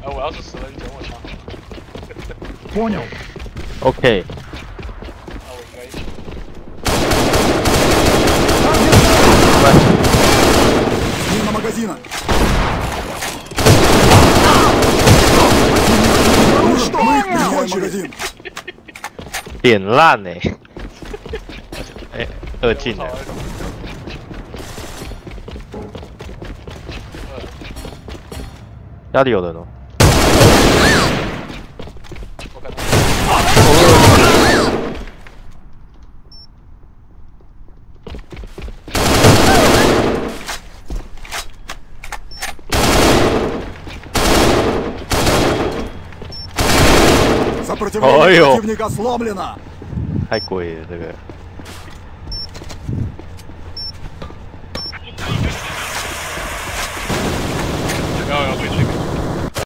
我要是死了，你捡我枪。 Понял. OK， 那我应该一起。 Смена магазина. Ну что, мы их меняем магазин. 点烂呢、哎，二进了，家里有人哦。 我看到。 Сопротивление противника сломлено. 太贵了这个。